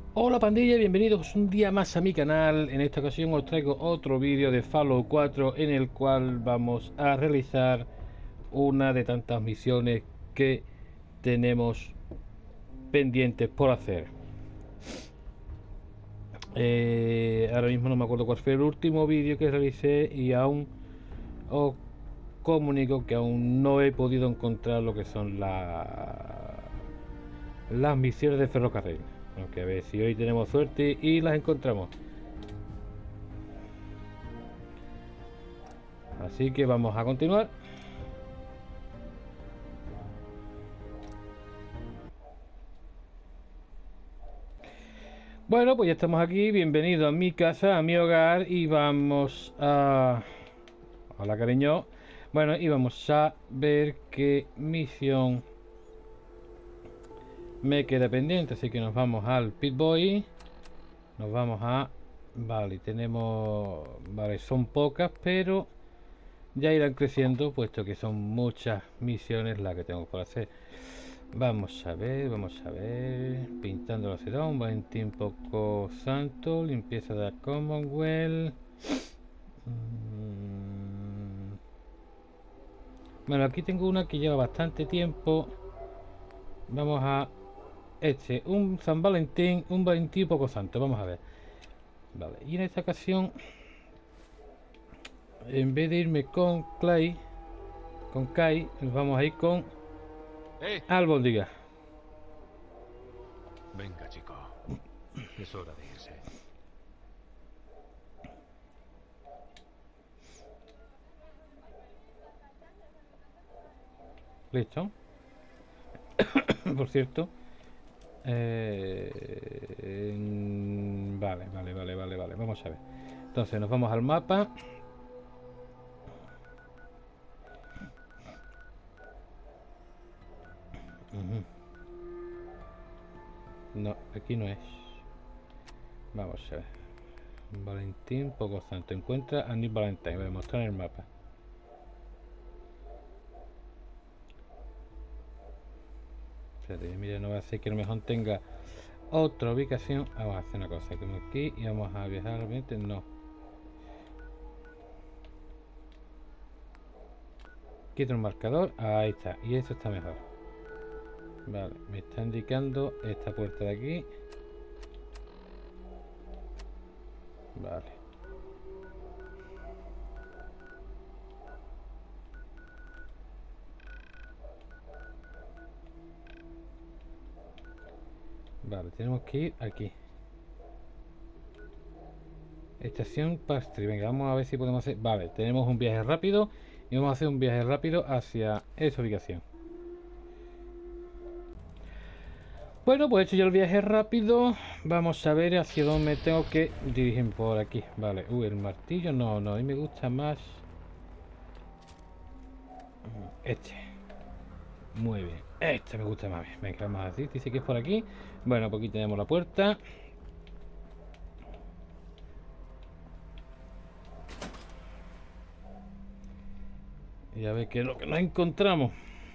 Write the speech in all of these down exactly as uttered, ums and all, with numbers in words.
Hola pandilla, bienvenidos un día más a mi canal. En esta ocasión os traigo otro vídeo de Fallout cuatro en el cual vamos a realizar una de tantas misiones que tenemos pendientes por hacer. Eh, ahora mismo no me acuerdo cuál fue el último vídeo que realicé y aún os comunico que aún no he podido encontrar lo que son la... las misiones de ferrocarril. Aunque a ver si hoy tenemos suerte y las encontramos. Así que vamos a continuar. Bueno, pues ya estamos aquí. Bienvenido a mi casa, a mi hogar. Y vamos a... Hola, cariño. Bueno, y vamos a ver qué misión me queda pendiente. Así que nos vamos al Pip-Boy. Nos vamos a... Vale, tenemos... Vale, son pocas, pero ya irán creciendo, puesto que son muchas misiones las que tengo por hacer. Vamos a ver, vamos a ver. Pintando la ciudad, un Valentín poco santo, limpieza de la Commonwealth. Mm. Bueno, aquí tengo una que lleva bastante tiempo. Vamos a este, un San Valentín, un Valentín poco santo. Vamos a ver. Vale, y en esta ocasión, en vez de irme con Clay, con Kai, nos vamos a ir con ¡Eh! Albóndiga. Venga, chico. Es hora de irse. Listo. Por cierto. Eh, vale, vale, vale, vale, vale. Vamos a ver. Entonces nos vamos al mapa. Uh-huh. No, aquí no es. Vamos a ver. Valentín poco santo. Encuentra a Nick Valentine. Voy a mostrar en el mapa. Espérate, mira, no va a hacer que a lo mejor tenga otra ubicación. Vamos a hacer una cosa. Como aquí y vamos a viajar al ambiente. No. Quito el marcador. Ahí está. Y esto está mejor. Vale, me está indicando esta puerta de aquí. Vale. Vale, tenemos que ir aquí. Estación Pastry. Venga, vamos a ver si podemos hacer... Vale, tenemos un viaje rápido. Y vamos a hacer un viaje rápido hacia esa ubicación. Bueno, pues hecho ya el viaje rápido. Vamos a ver hacia dónde me tengo que dirigir. Por aquí. Vale. Uy, el martillo. No, no. A mí me gusta más este. Muy bien. Este me gusta más. Venga, vamos así. Dice que es por aquí. Bueno, pues aquí tenemos la puerta. Y a ver qué es lo que nos encontramos.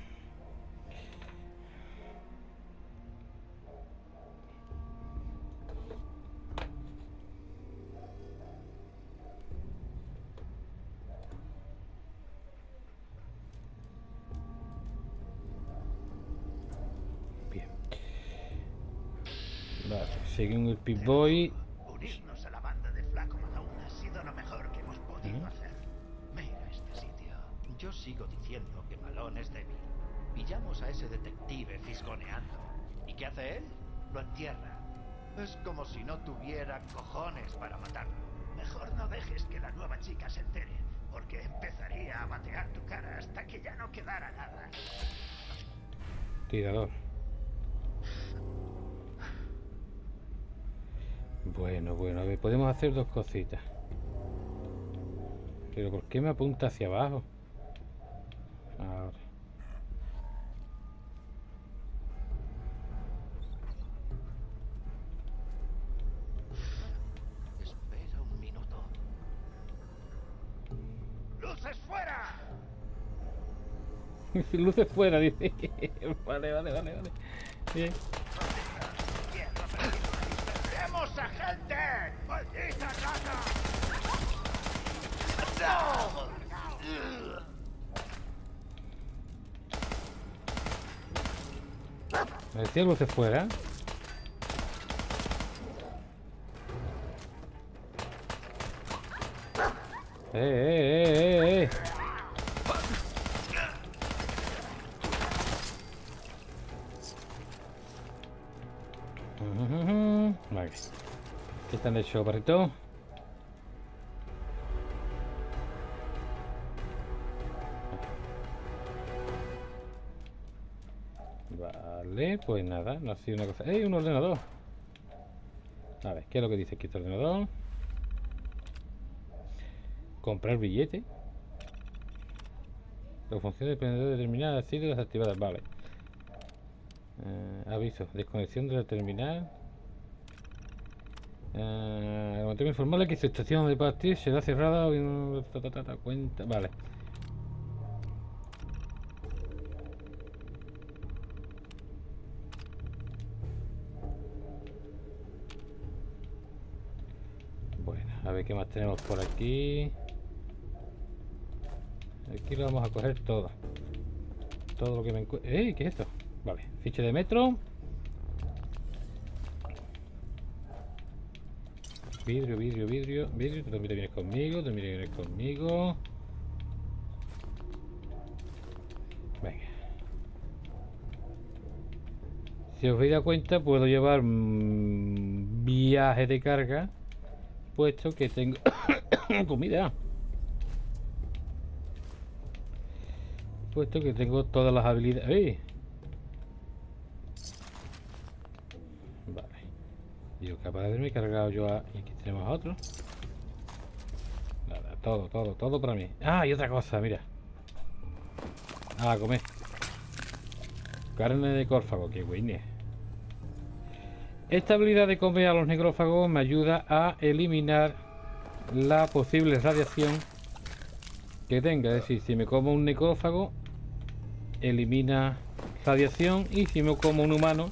Bien. Vale, seguimos el Pip-Boy. Unirnos a la banda de Flaco Malone ha sido lo mejor que hemos podido ¿Mm? hacer. Mira este sitio. Yo sigo diciendo que Malone es débil. Pillamos a ese detective fisgoneando. ¿Y qué hace él? Lo entierra. Es como si no tuviera cojones para matarlo. Mejor no dejes que la nueva chica se entere, porque empezaría a batear tu cara hasta que ya no quedara nada. Tirador. Bueno, bueno, a ver, podemos hacer dos cositas. Pero ¿por qué me apunta hacia abajo? Ahora. Espera un minuto. ¡Luces fuera! Luces fuera, dice. Vale, vale, vale, vale. Bien. Cierra, pero Me decía algo de fuera. Eh, eh, eh, eh. Vale. ¿Qué están hecho, barrito? Vale, pues nada, no ha sido una cosa. ¡Ey, un ordenador! A ver, ¿qué es lo que dice aquí este ordenador? Comprar billete. La función de prendedor determinada ha sido desactivada. Vale. Eh, aviso, desconexión de la terminal. Eh, mantengo informarle que su estación de partir será cerrada. Ta, ta, ta, ta, cuenta. Vale. Bueno, a ver qué más tenemos por aquí. Aquí lo vamos a coger todo. Todo lo que me encuentre. ¡Eh! ¿Qué es esto? Vale, ficha de metro. Vidrio, vidrio, vidrio, vidrio. Tú también vienes conmigo, tú también vienes conmigo. Venga. Si os dais cuenta, puedo llevar mmm, viaje de carga, puesto que tengo comida. Puesto que tengo todas las habilidades. ¡Eh! Vale. Yo capaz de haberme cargado yo a... Y aquí tenemos a otro. Nada, todo, todo, todo para mí. Ah, y otra cosa, mira. Ah, comer. Carne de córfago, qué güey. Esta habilidad de comer a los necrófagos me ayuda a eliminar la posible radiación que tenga. Es decir, si me como un necrófago, elimina radiación, y si me como un humano,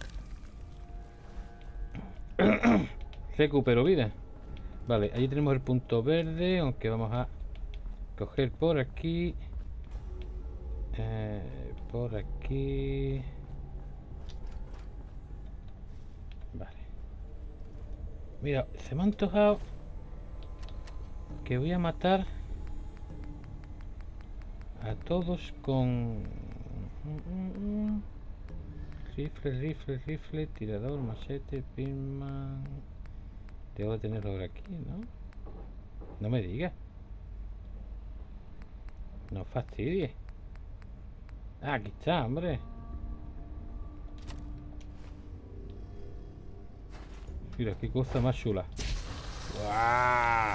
recupero vida. Vale, ahí tenemos el punto verde, aunque vamos a coger por aquí. Eh, por aquí. Vale. Mira, se me ha antojado que voy a matar a todos con rifle, rifle, rifle, tirador, machete, pinman. Tengo que tenerlo por aquí, ¿no? No me digas. No fastidies. Ah, aquí está, hombre. Mira, qué cosa más chula. ¡Guau!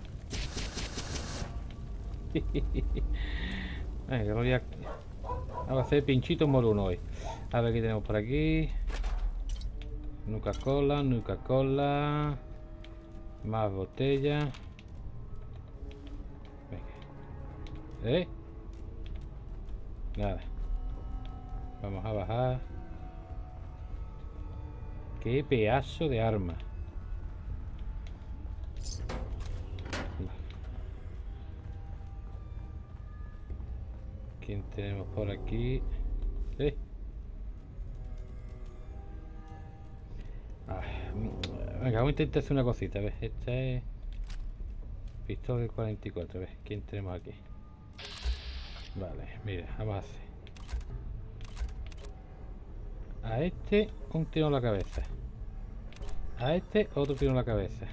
Venga, voy a... Vamos a hacer pinchitos moruno hoy. A ver qué tenemos por aquí. Nuca cola, nuca cola. Más botellas. Venga. ¿Eh? Nada. Vamos a bajar. Qué pedazo de arma. ¿Quién tenemos por aquí? ¿Eh? Ah, venga, vamos a intentar hacer una cosita. ¿Ves? Esta es pistola del cuarenta y cuatro. ¿Ves? ¿Quién tenemos aquí? Vale, mira, vamos a hacer a este un tiro en la cabeza, a este otro tiro en la cabeza,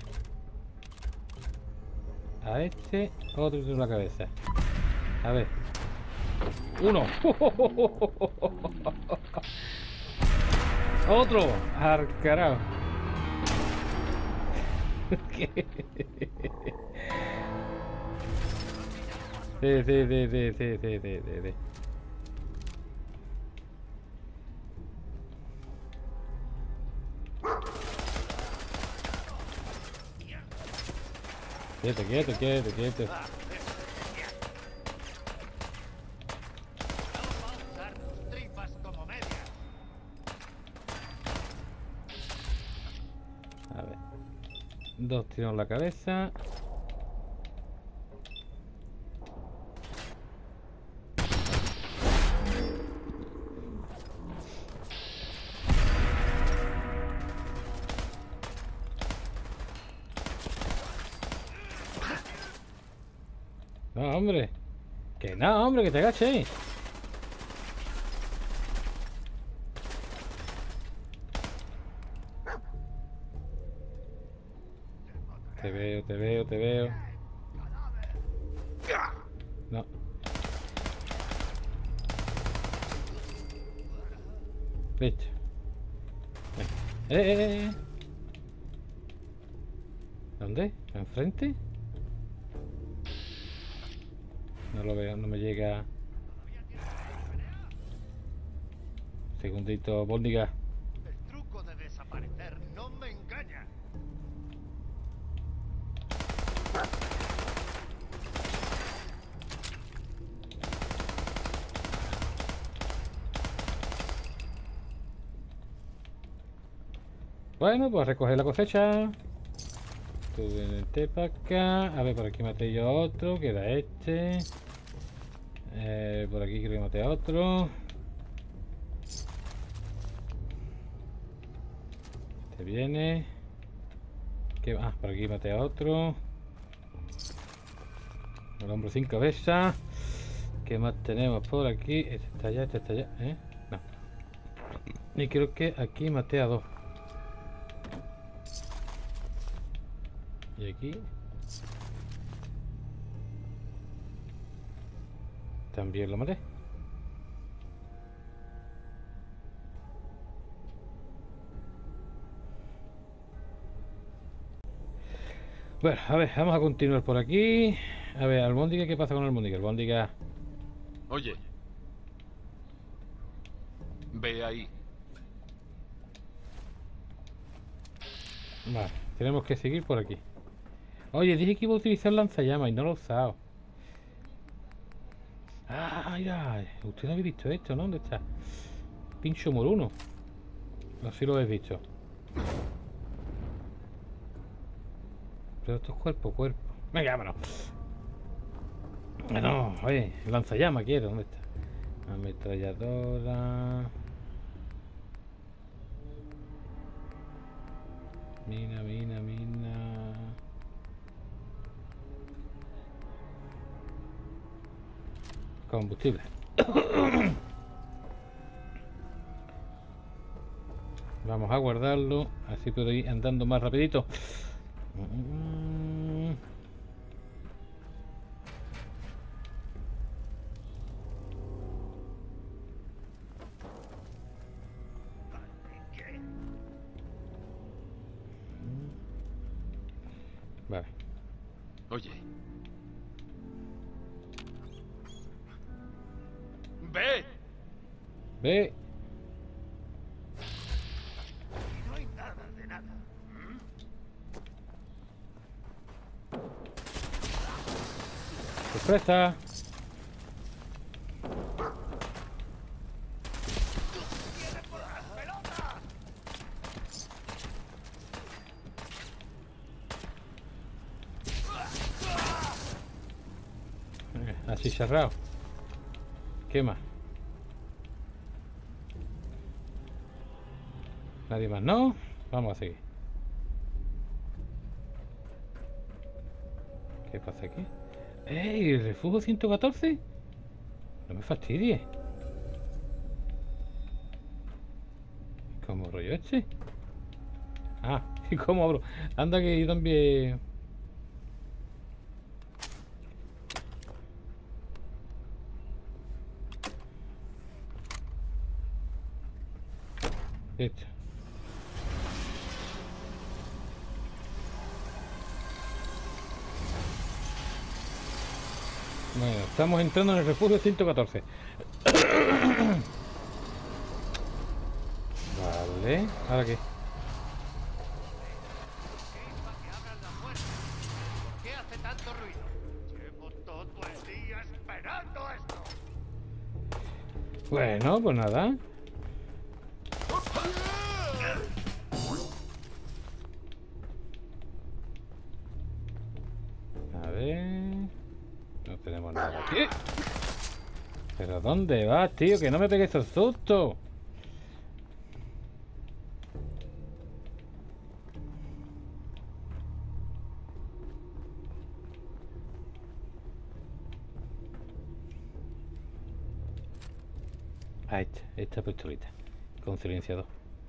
a este otro tiro en la cabeza. A ver, uno. Otro al carajo. Sí, sí, sí, sí, sí, sí, sí, sí. Quieto, quieto, quieto, quieto. A ver. Dos tiros en la cabeza. No, hombre. Que no, hombre, que te agaches. Te veo, te veo, te veo. No. Listo. Eh, eh, eh, eh. ¿Dónde? ¿Enfrente? No lo veo, no me llega. Segundito, Bóndiga. El truco de desaparecer no me engaña. Bueno, pues recoger la cosecha. Tú vente para acá. A ver, por aquí maté yo a otro, que era este. Eh, por aquí creo que maté a otro. Este viene. ¿Qué? Ah, por aquí maté a otro. El hombre sin cabeza. ¿Qué más tenemos por aquí? Este está allá, este está allá. ¿Eh? No. Y creo que aquí maté a dos. Y aquí también lo maté. Bueno, a ver, vamos a continuar por aquí. A ver, Albóndiga, ¿qué pasa con Albóndiga? Albóndiga. Oye. Ve ahí. Vale, tenemos que seguir por aquí. Oye, dije que iba a utilizar lanzallamas y no lo he usado. Ah, mira, usted no había visto esto, ¿no? ¿Dónde está? Pincho moruno. No sé si lo habéis visto. Pero esto es cuerpo, cuerpo. Venga, vámonos. No, oye, lanzallamas quiero, ¿dónde está? Ametralladora. Mina, mina, mina. Combustible. Vamos a guardarlo, así puedo ir andando más rapidito. Vale. Oye. Ve. Ve. No hay nada de nada. Sorpresa. Así cerrado. ¿Qué más? Nadie más, ¿no? Vamos a seguir. ¿Qué pasa aquí? ¡Ey! ¿El refugio ciento catorce? No me fastidie. ¿Cómo rollo este? Ah, ¿y cómo abro? Anda que yo también... Listo. Bueno, estamos entrando en el refugio ciento catorce. Vale, ¿ahora qué? ¿Por qué hace tanto ruido? Llevo todo el día esperando esto. Bueno, pues nada. A ver... No tenemos nada aquí. ¿Pero dónde vas, tío? Que no me pegues esos sustos. Ah, esta, esta pistolita. Con silenciador.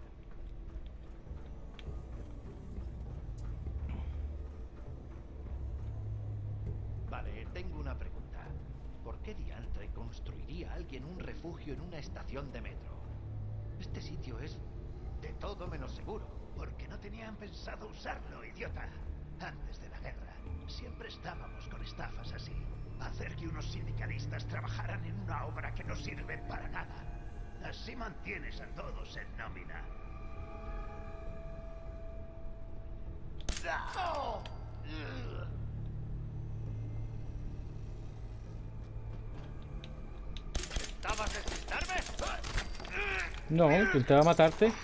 Vale, tengo una pregunta. ¿Por qué diantre construiría alguien un refugio en una estación de metro? Este sitio es de todo menos seguro. Porque no tenían pensado usarlo, idiota. Antes de la guerra, siempre estábamos con estafas así. Hacer que unos sindicalistas trabajaran en una obra que no sirve para nada. Así mantienes a todos en nómina. ¡Oh! ¿Estabas despistarme? No, intentaba matarte.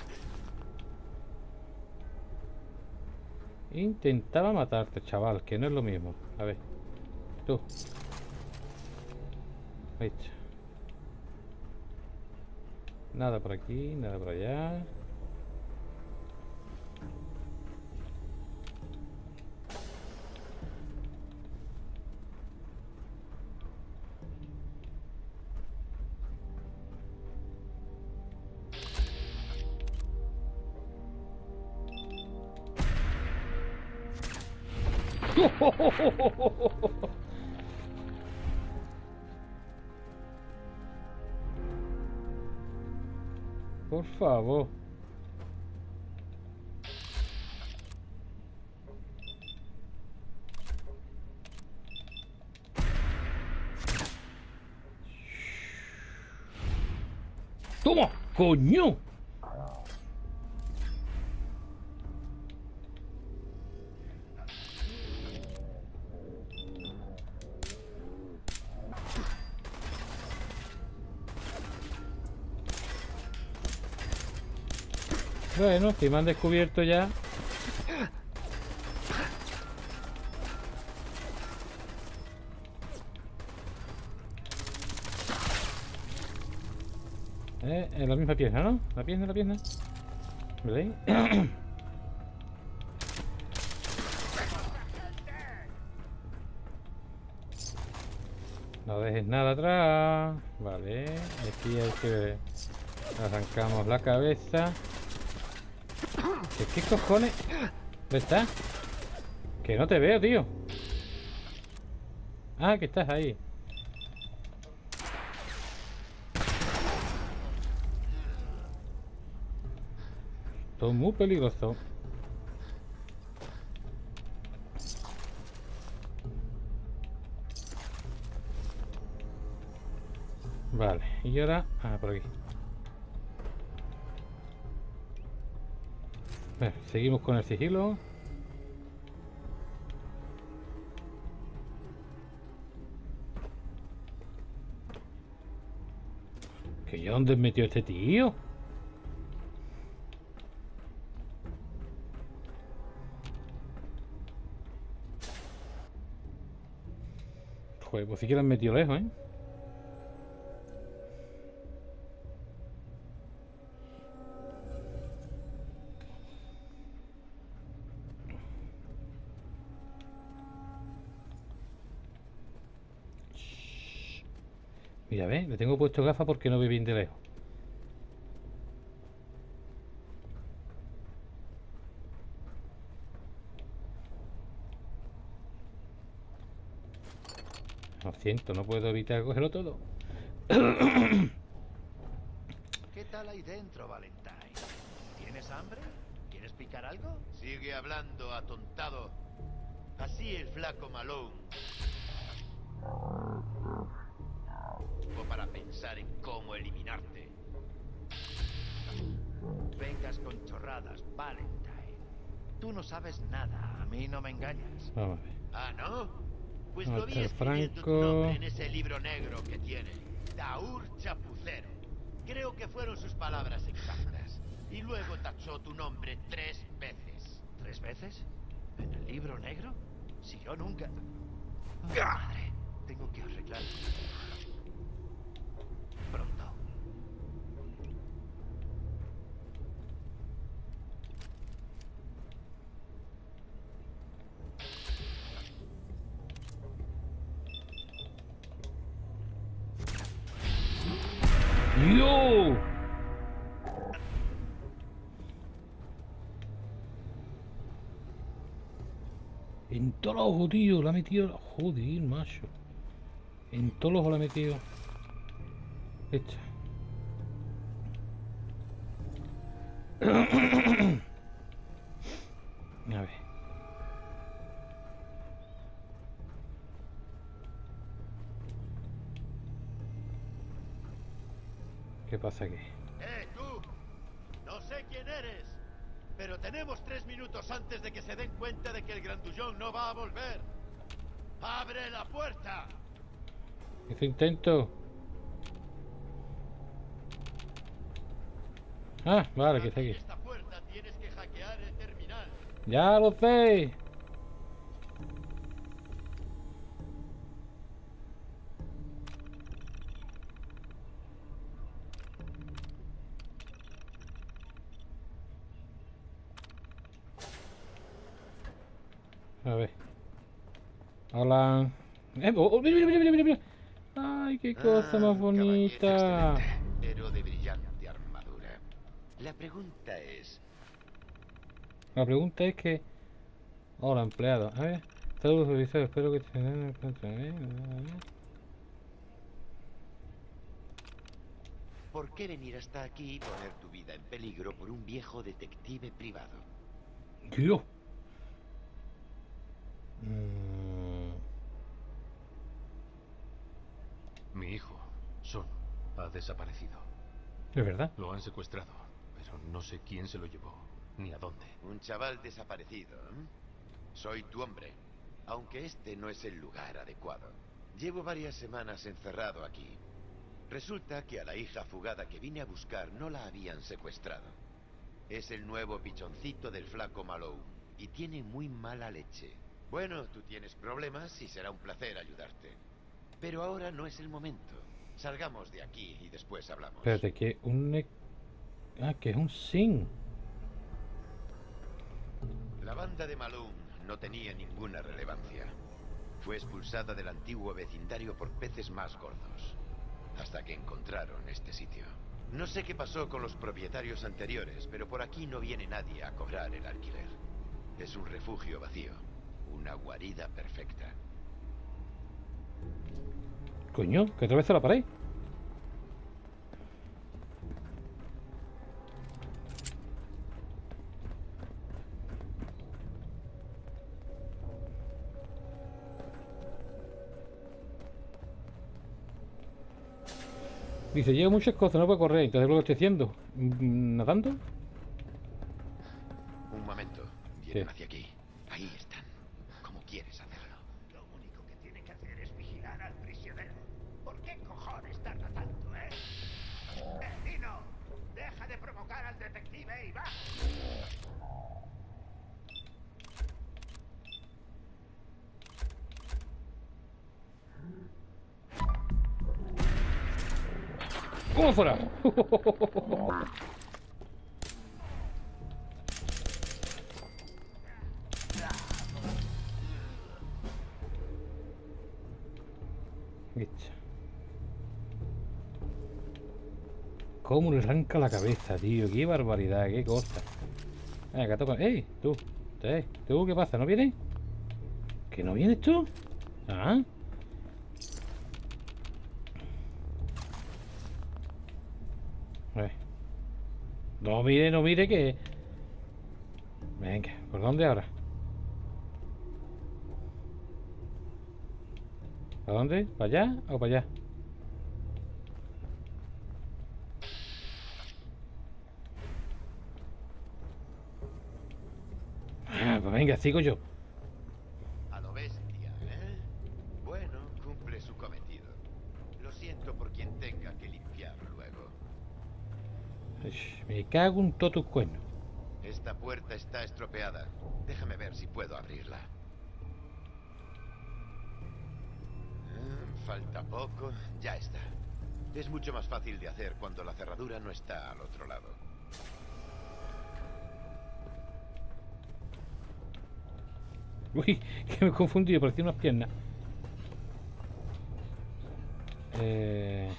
Intentaba matarte, chaval, que no es lo mismo. A ver. Tú. Ahí está. Nada por aquí, nada por allá. Por favor. ¡Toma! ¡Coño! Bueno, si me han descubierto ya. Eh, en la misma pieza, ¿no? La pierna, la pierna. ¿Veis? No dejes nada atrás. Vale, aquí hay que... Arrancamos la cabeza. ¿Qué, qué cojones? ¿Dónde estás? Que no te veo, tío. Ah, que estás ahí. Esto es muy peligroso. Vale, y ahora... Ah, por aquí. Vale, seguimos con el sigilo. ¿Que yo dónde metió este tío? Joder, pues sí que lo han metido lejos, ¿eh? Mira, ve, le tengo puesto gafas porque no ve bien de lejos. Lo siento, no puedo evitar cogerlo todo. ¿Qué tal ahí dentro, Valentine? ¿Tienes hambre? ¿Quieres picar algo? Sigue hablando, atontado. Así el flaco Malone. O para pensar en cómo eliminarte. Vengas con chorradas, Valentine. Tú no sabes nada, a mí no me engañas. Vamos a ver. Ah, ¿no? Pues Vamos lo a vi estar escribiendo tu franco. nombre en ese libro negro que tiene. Daur Chapucero. Creo que fueron sus palabras exactas. Y luego tachó tu nombre tres veces. ¿Tres veces? ¿En el libro negro? Si yo nunca... Oh, madre, tengo que arreglar. Pronto. ¡Dios! En todos los ojos, tío. La ha metido. Joder, macho. En todos los ojos la ha metido. Esta. A ver. ¿Qué pasa aquí? ¡Eh, tú! No sé quién eres, pero tenemos tres minutos antes de que se den cuenta de que el grandullón no va a volver. ¡Abre la puerta! Hizo intento. Ah, vale, que está aquí. Esta puerta tienes que hackear el terminal. Ya lo sé. A ver. Hola. Eh, oh, oh, mira, mira, mira, mira, mira. Ay, qué cosa Ah, más bonita. caballero excelente, pero de brillante armadura. La pregunta es... La pregunta es que... Hola, empleado. A ver. Saludos, supervisor. Espero que te den en cuenta. ¿Eh? ¿Por qué venir hasta aquí y poner tu vida en peligro por un viejo detective privado? Dios. Mm, Mi hijo, Son, ha desaparecido. ¿Es verdad? Lo han secuestrado, pero no sé quién se lo llevó, ni a dónde. Un chaval desaparecido, ¿eh? Soy tu hombre, aunque este no es el lugar adecuado. Llevo varias semanas encerrado aquí. Resulta que a la hija fugada que vine a buscar no la habían secuestrado. Es el nuevo pichoncito del flaco Malone y tiene muy mala leche. Bueno, tú tienes problemas y será un placer ayudarte. Pero ahora no es el momento. Salgamos de aquí y después hablamos. Espérate, que un... ne- Ah, que es un sin. La banda de Malone no tenía ninguna relevancia. Fue expulsada del antiguo vecindario por peces más gordos. Hasta que encontraron este sitio. No sé qué pasó con los propietarios anteriores, pero por aquí no viene nadie a cobrar el alquiler. Es un refugio vacío. Una guarida perfecta. Coño, que atraviesa la pared. Dice, llevo muchas cosas, no puedo correr. Entonces, ¿lo que estoy haciendo? Mm, ¿Nadando? Un momento. Vienen ¿Qué? hacia aquí. Ahí están. ¿Cómo quieres hacerlo? Lo único que tiene que hacer es vigilar al prisionero. ¿Por qué cojones tarda tanto, eh? ¡Destino! ¡Deja de provocar al detective y va! ¿Cómo fuera? ¿Cómo le arranca la cabeza, tío? Qué barbaridad, qué cosa. Venga, toca. ¡Ey! Tú. ¡Ey! ¿Tú qué pasa? ¿No vienes? ¿Que no vienes tú? Ah. A ver. No mire, no mire que... Venga, ¿por dónde ahora? ¿Para dónde? ¿Para allá o para allá? Ah, pues venga, sigo yo. A lo bestia, ¿eh? Bueno, cumple su cometido. Lo siento por quien tenga que limpiar luego. Ish, me cago en todos tus cuernos. Esta puerta está estropeada. Déjame ver si puedo abrirla. Ah, falta poco. Ya está. Es mucho más fácil de hacer cuando la cerradura no está al otro lado. Uy, que me he confundido, parecía unas piernas. Eh...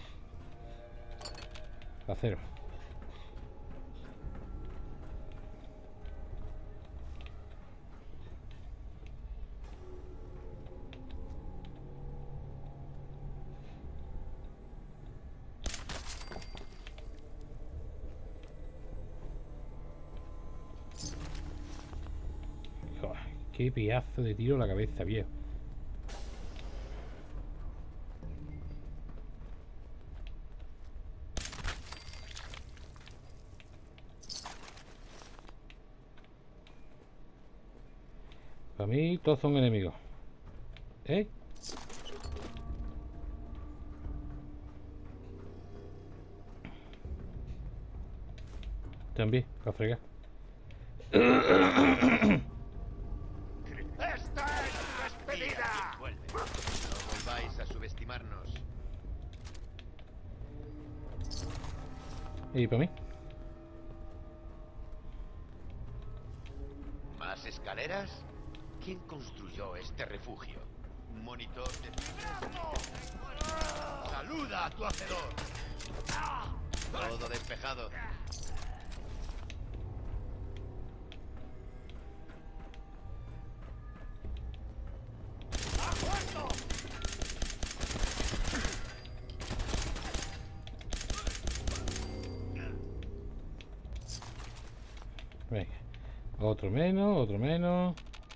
Acero. Qué pedazo de tiro a la cabeza, viejo. Para mí todos son enemigos. ¿Eh? También, para fregar. ¡Esta es tu despedida! Vuelve. No volváis a subestimarnos. ¿Y para mí? ¿Más escaleras? ¿Quién construyó este refugio? ¿Un monitor de fibras? ¡Saluda a tu hacedor! Todo despejado. Venga. Otro menos, otro menos.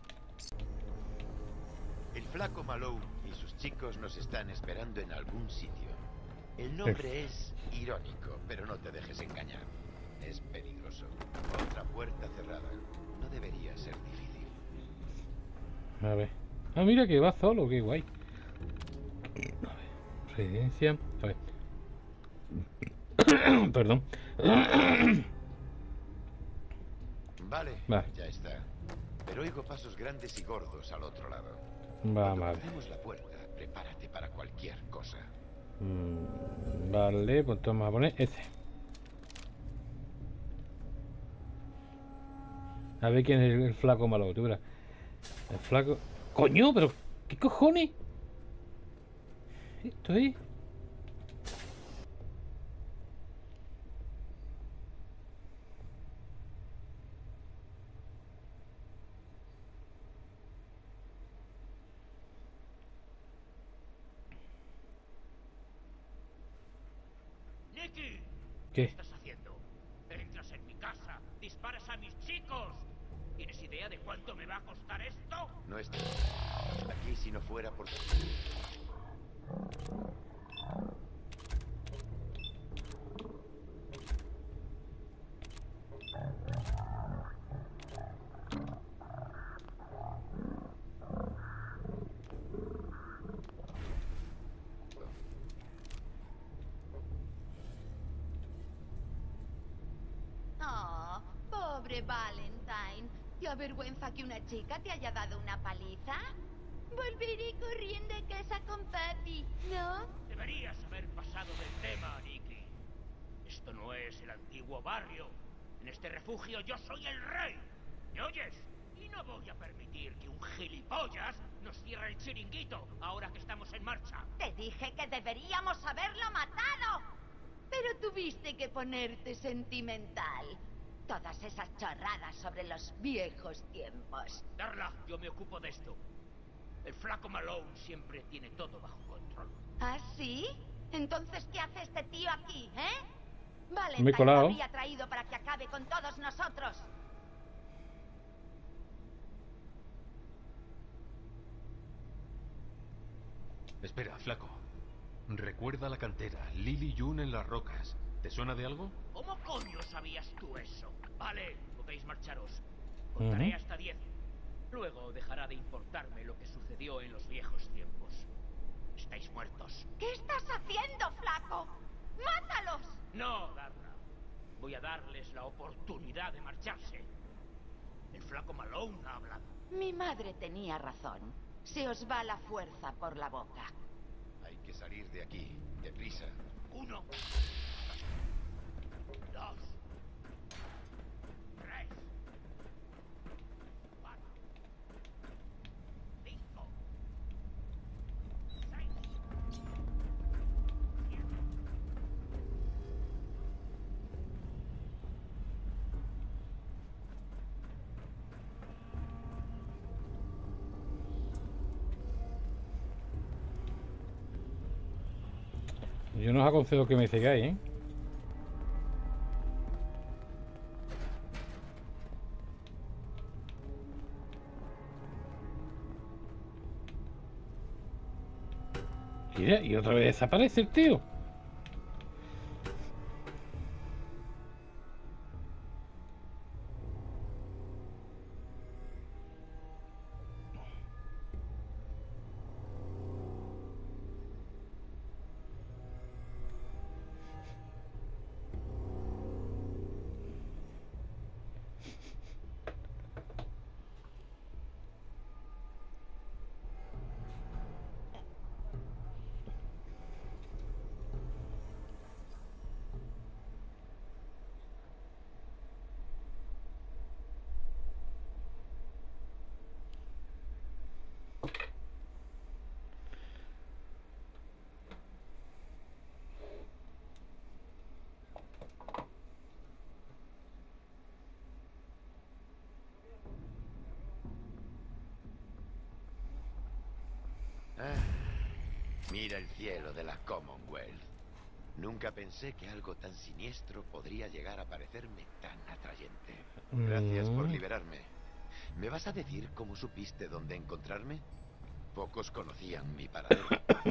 El flaco Malone y sus chicos nos están esperando en algún sitio. El nombre es irónico, pero no te dejes engañar. Es peligroso. Otra puerta cerrada. No debería ser difícil. A ver. Ah, mira que va solo, qué guay. A ver. Residencia. A ver. Perdón. Vale, Vale. ya está. Pero oigo pasos grandes y gordos al otro lado. Va, Cuando vale. crucemos la puerta, prepárate para cualquier cosa. Mm, vale, pues vamos a poner ese. A ver quién es el, el flaco malo, tú verás. El flaco... ¡Coño! ¿Pero qué cojones? Esto es... ¡Nicky! ¿Qué? estás haciendo? Entras en mi casa, disparas a mis chicos. ¿Tienes idea de cuánto me va a costar esto? No estoy aquí si no fuera por... Oh, pobre Valentine. ¿Te avergüenza que una chica te haya dado una paliza? Volveré corriendo a casa con papi, ¿no? Deberías haber pasado del tema, Nicky. Esto no es el antiguo barrio. En este refugio yo soy el rey. ¿Me oyes? Y no voy a permitir que un gilipollas nos cierre el chiringuito ahora que estamos en marcha. Te dije que deberíamos haberlo matado. Pero tuviste que ponerte sentimental. Todas esas chorradas sobre los viejos tiempos. Darla, yo me ocupo de esto. El flaco Malone siempre tiene todo bajo control. ¿Ah, sí? Entonces, ¿qué hace este tío aquí, eh? Me he Valentine lo colado. habría traído para que acabe con todos nosotros. Espera, flaco. Recuerda la cantera, Lily June en las rocas. ¿Te suena de algo? ¿Cómo coño sabías tú eso? Vale, podéis marcharos. Contaré Ujú. hasta diez. Luego dejará de importarme lo que sucedió en los viejos tiempos. Estáis muertos. ¿Qué estás haciendo, flaco? ¡Mátalos! No, Darla. Voy a darles la oportunidad de marcharse. El flaco Malone ha hablado. Mi madre tenía razón. Se os va la fuerza por la boca. Hay que salir de aquí, deprisa. Uno. Dos. Tres. Cuatro. Cinco. Seis. Siete. Yo no os aconsejo que me sigáis, ¿eh? Mira, y otra vez desaparece el tío. Ah, mira el cielo de la Commonwealth. Nunca pensé que algo tan siniestro podría llegar a parecerme tan atrayente. Gracias por liberarme. ¿Me vas a decir cómo supiste dónde encontrarme? Pocos conocían mi paradero.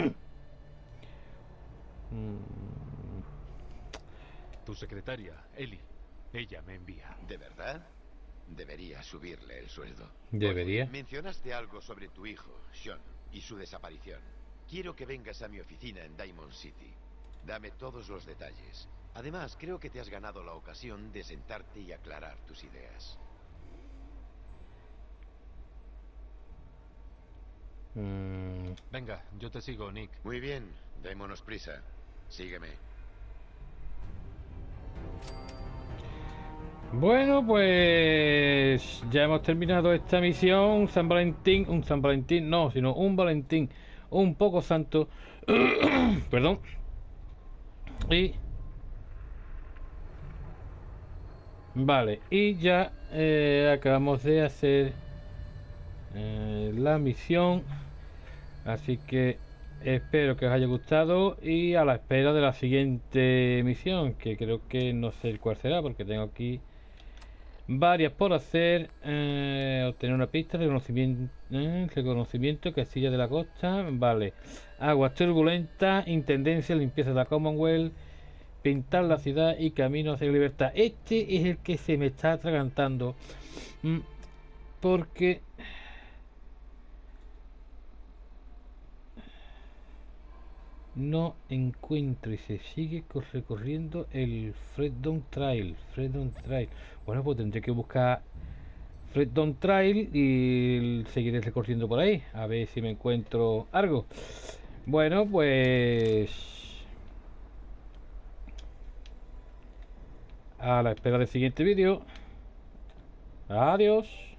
Tu secretaria, Ellie. Ella me envía. ¿De verdad? Debería subirle el sueldo. Debería. Oye, mencionaste algo sobre tu hijo, Sean, y su desaparición. Quiero que vengas a mi oficina en Diamond City. Dame todos los detalles. Además, creo que te has ganado la ocasión de sentarte y aclarar tus ideas. Mm. Venga, yo te sigo, Nick. Muy bien, démonos prisa. Sígueme. Bueno, pues ya hemos terminado esta misión. San Valentín, un San Valentín, no, sino un Valentín un poco santo. Perdón. Y vale, y ya eh, acabamos de hacer eh, la misión. Así que espero que os haya gustado y a la espera de la siguiente misión, que creo que no sé cuál será porque tengo aquí varias por hacer. Eh, obtener una pista de reconocimiento, eh, reconocimiento, Casilla de la Costa, vale. Aguas turbulentas, intendencia, limpieza de la Commonwealth, pintar la ciudad y camino hacia la libertad. Este es el que se me está atragantando, mm, porque no encuentro y se sigue recorriendo el Freedom Trail. Freedom Trail. Bueno, pues tendré que buscar Freedom Trail y seguiré recorriendo por ahí. A ver si me encuentro algo. Bueno, pues a la espera del siguiente vídeo. Adiós.